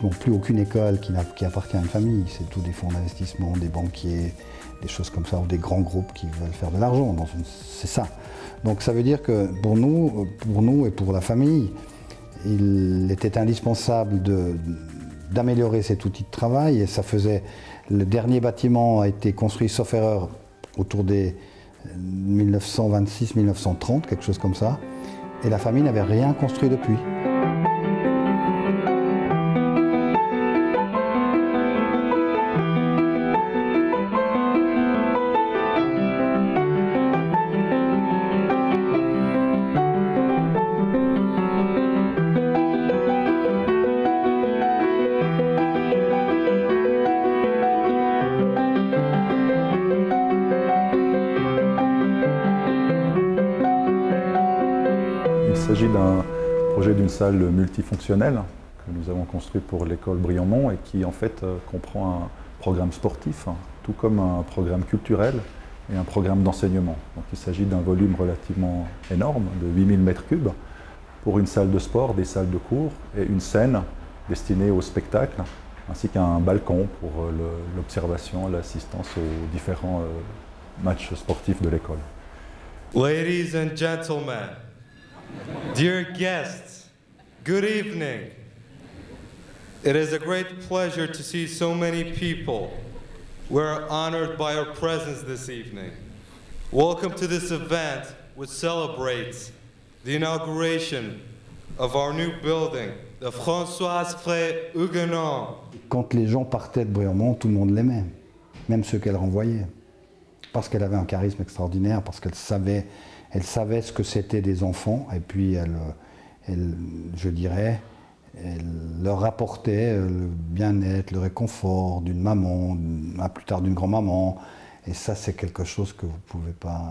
pratiquement plus aucune école qui appartient à une famille. C'est tous des fonds d'investissement, des banquiers, des choses comme ça, ou des grands groupes qui veulent faire de l'argent. C'est ça. Donc ça veut dire que pour nous et pour la famille, il était indispensable d'améliorer cet outil de travail. Et ça faisait... Le dernier bâtiment a été construit, sauf erreur, autour des 1926-1930, quelque chose comme ça. Et la famille n'avait rien construit depuis. Il s'agit d'un projet d'une salle multifonctionnelle que nous avons construit pour l'école Briand-Mont et qui en fait comprend un programme sportif, tout comme un programme culturel et un programme d'enseignement. Donc il s'agit d'un volume relativement énorme, de 8000 m3, pour une salle de sport, des salles de cours et une scène destinée au spectacle, ainsi qu'un balcon pour l'observation, l'assistance aux différents matchs sportifs de l'école. Ladies and gentlemen, dear guests, good evening. It is a great pleasure to see so many people. We're honored by your presence this evening. Welcome to this event which celebrates the inauguration of our new building, the Françoise Frey-Huguenin. Quand les gens partaient de Briand-Mont, tout le monde l'aimait, même ceux qu'elle renvoyait. Parce qu'elle avait un charisme extraordinaire, parce qu'elle savait ce que c'était des enfants, et puis je dirais, elle leur apportait le bien-être, le réconfort d'une maman, plus tard d'une grand-maman. Et ça, c'est quelque chose que vous pouvez pas,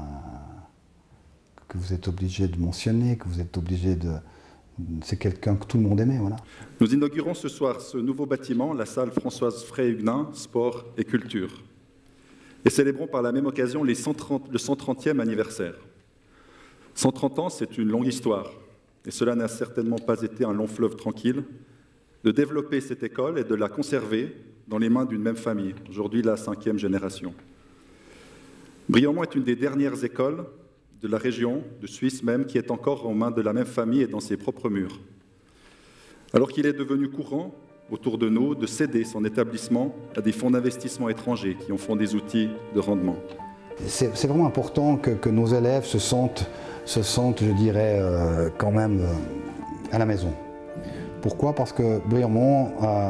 que vous êtes obligé de mentionner, que vous êtes obligé de... C'est quelqu'un que tout le monde aimait, voilà. Nous inaugurons ce soir ce nouveau bâtiment, la salle Françoise Frey-Huguenin, Sport et Culture. Et célébrons par la même occasion le 130e anniversaire. 130 ans, c'est une longue histoire, et cela n'a certainement pas été un long fleuve tranquille. De développer cette école et de la conserver dans les mains d'une même famille, aujourd'hui la 5e génération. Briand-Mont est une des dernières écoles de la région, de Suisse même, qui est encore aux mains de la même famille et dans ses propres murs. Alors qu'il est devenu courant autour de nous de céder son établissement à des fonds d'investissement étrangers qui en font des outils de rendement. C'est vraiment important que nos élèves se sentent, je dirais, quand même à la maison. Pourquoi? Parce que Briand-Mont,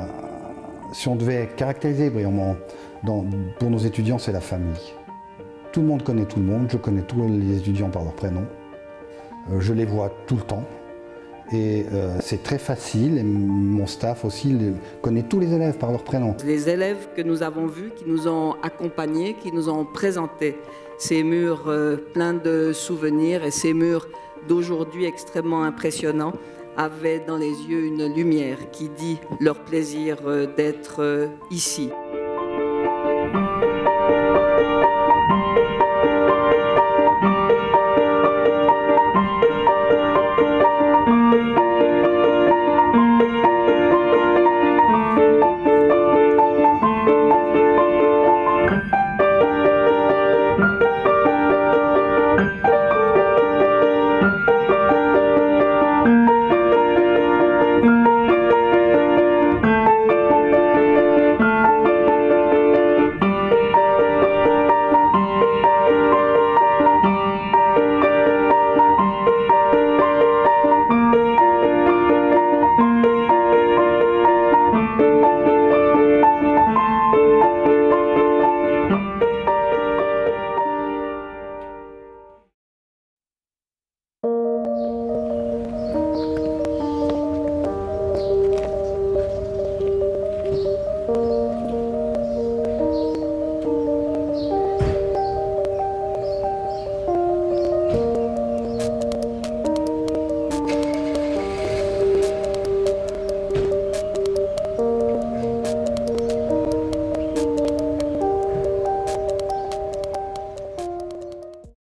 si on devait caractériser Briand-Mont pour nos étudiants, c'est la famille. Tout le monde connaît tout le monde, je connais tous les étudiants par leur prénom, je les vois tout le temps. Et c'est très facile, et mon staff aussi connaît tous les élèves par leur prénom. Les élèves que nous avons vus, qui nous ont accompagnés, qui nous ont présenté ces murs pleins de souvenirs et ces murs d'aujourd'hui extrêmement impressionnants, avaient dans les yeux une lumière qui dit leur plaisir d'être ici.